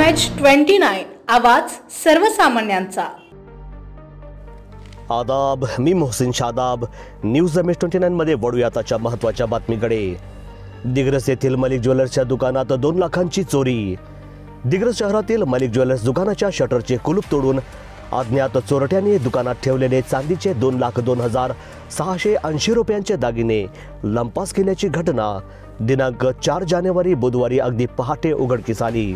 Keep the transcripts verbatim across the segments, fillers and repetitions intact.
M H twenty nine आवाज सर्वसामान्यांचा। आदाब, मी Mohsin Shadab. News M H twenty nine मध्ये वळूया आताच्या महत्त्वाच्या बातमीकडे। दिग्रस येथील मलिक ज्वेलर्सच्या दुकानात दोन लाखांची चोरी। दिग्रस शहरातील मलिक ज्वेलर्स दुकानाच्या शटरचे कुलूप तोडून अज्ञात चोरट्यांनी दुकानात ठेवलेले चांदीचे दोन लाख दोन हजार सहाशे ऐंशी रुपयांचे दागिने लंपास केल्याची घटना दिनांक चार जानेवारी बुधवारी अगदी पहाटे उघडकीस आली।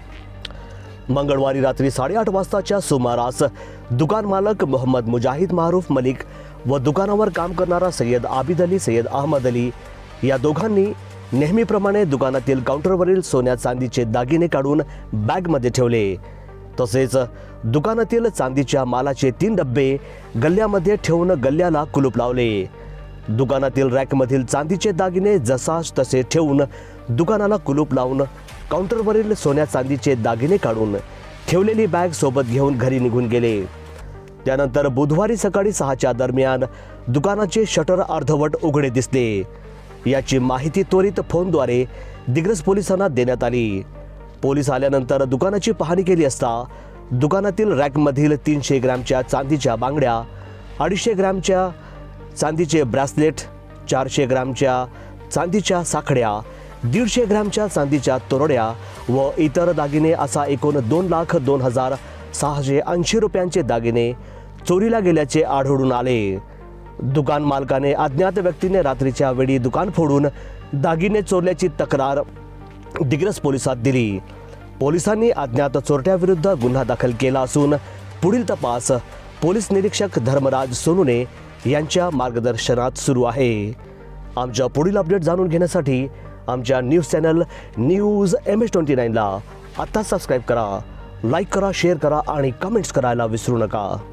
मंगळवारी रात्री साडेआठ वाजताच्या सुमारास दुकान मालक मोहम्मद मुजाहिद मारूफ मलिक व दुकानावर काम करणारा सय्यद आबिद अली सय्यद अहमद अली या दोघांनी नेहमीप्रमाणे दुकानातील काउंटरवरील सोन्या चांदीचे दागिने काढून बॅगमध्ये ठेवले। तसेच दुकानातील चांदीच्या मालाचे तीन डब्बे गल्ल्यामध्ये ठेवून गल्ल्याला कुलूप लावले। दुकानातील रॅकमधील चांदीचे दागिने जसाच तसे ठेवून दुकानाला कुलूप लावून काउंटरवरील सोन्या चांदीचे दागिने काढून ठेवलेली बॅग सोबत घेऊन घरी निघून गेले। त्यानंतर बुधवारी सकाळी सहाच्या दरम्यान दुकानाचे शटर अर्धवट उघडे दिसले। याची माहिती त्वरित फोनद्वारे दिग्रस पोलिसांना देण्यात आली। पोलीस आल्यानंतर दुकानाची पाहणी केली असता दुकानातील रॅकमधील तीनशे ग्रॅमच्या चांदीच्या बांगड्या, अडीचशे ग्रॅमच्या चांदीचे ब्रेसलेट, चारशे ग्रॅमच्या चांदीच्या साखळ्या, दीडशे ग्रॅमच्या चांदीच्या तोरड्या व इतर दागिने असा एकूण दोन लाख दोन हजार सहाशे ऐंशी रुपयांचे दागिने चोरीला गेल्याचे आढळून आले। दुकान मालकाने अज्ञात व्यक्तीने रात्रीच्या वेळी दुकान फोडून दागिने चोरल्याची तक्रार दिग्रस पोलिसात दिली। पोलिसांनी अज्ञात चोरट्याविरुद्ध गुन्हा दाखल केला असून पुढील तपास पोलीस निरीक्षक धर्मराज सोनुने यांच्या मार्गदर्शनात सुरू आहे। आमच्या पुढील अपडेट जाणून घेण्यासाठी आमच्या news channel news M H twenty नाईनला आता सबस्क्राईब करा, लाईक करा, शेअर करा आणि कमेंट्स करायला विसरू नका।